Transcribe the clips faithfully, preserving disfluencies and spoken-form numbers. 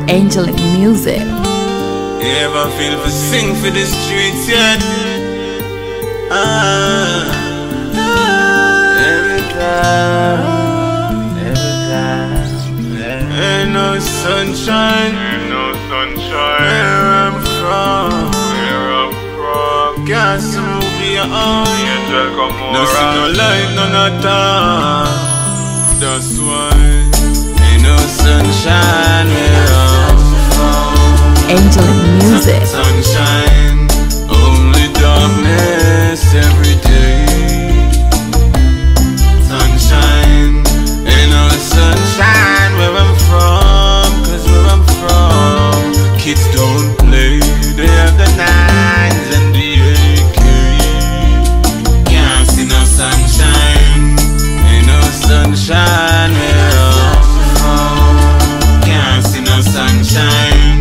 Angelic Music. You ever feel for sing for the streets yet? Ah, every time, every time. Ain't no sunshine, Ain't no sunshine where I'm from. where I'm from. Can't see movie at all. Angel come No over. see no light, none at all. That's why ain't no sunshine where I'm from. Angelic Music. Sunshine, only darkness every day. Sunshine, ain't no sunshine where I'm from. Cause where I'm from, kids don't play. They have the nines and the A K. Can't see no sunshine, ain't no sunshine where I'm from. Can't see no sunshine,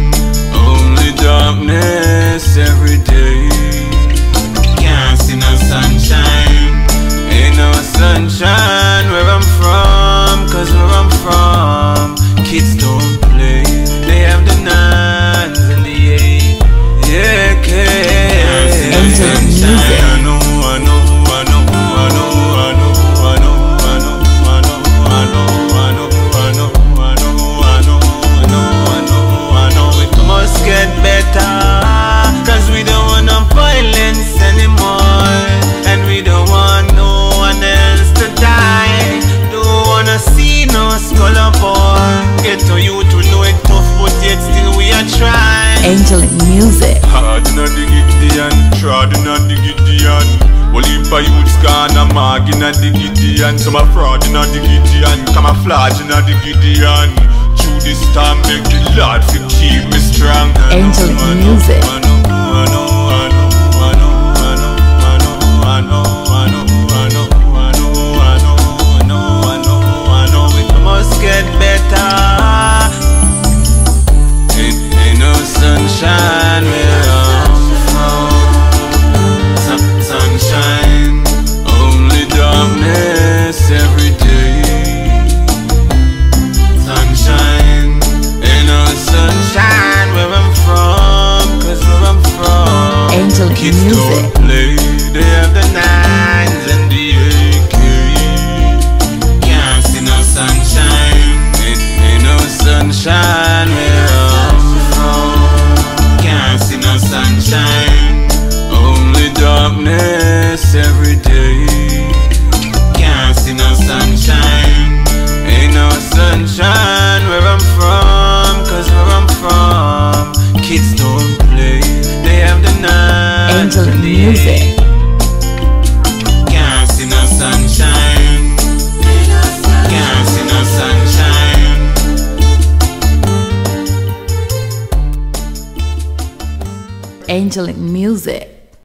darkness every day. Can't see no sunshine, ain't no sunshine where I'm from. Cause where I'm from, kids don't play. They have the nines and the eight. Yeah, can't see no sunshine. I know, I know, I know, I know, I know, I know, I know, I know, I know, I know, I know, I know, I know, I know, I know, I know. It must get better. Cause we don't want no violence anymore. And we don't want no one else to die. Don't wanna see no skull born. Get to you to know it tough, but yet still we are trying. Angelic Music. Hard in a Gideon, trod in a Gideon. Well, if I youths gone a mag in a Gideon. Some are fraud in a Gideon, camouflage in a Gideon. Through this time, make the Lord for keep me strong. Angelic Music. I know, I know, I know, I know, I know, I know, I know, I know, I know, I know, I know, I know, I know, I know. It must get better. Ain't, ain't no sunshine where I'm from. Sun, sunshine, only darkness every day. Sunshine, ain't no sunshine where I'm from. Cause where I'm from, Angelic kids Music. don't play. They have the nines and the A K. Can't see no sunshine, ain't, ain't no sunshine where I'm from. Can't see no sunshine, only darkness every day. Can't see no sunshine, ain't no sunshine where I'm from. Cause where I'm from, kids don't play. They have the nines Angelic and the Music. eight. Can't see no sunshine, can't see no sunshine. Angelic Music.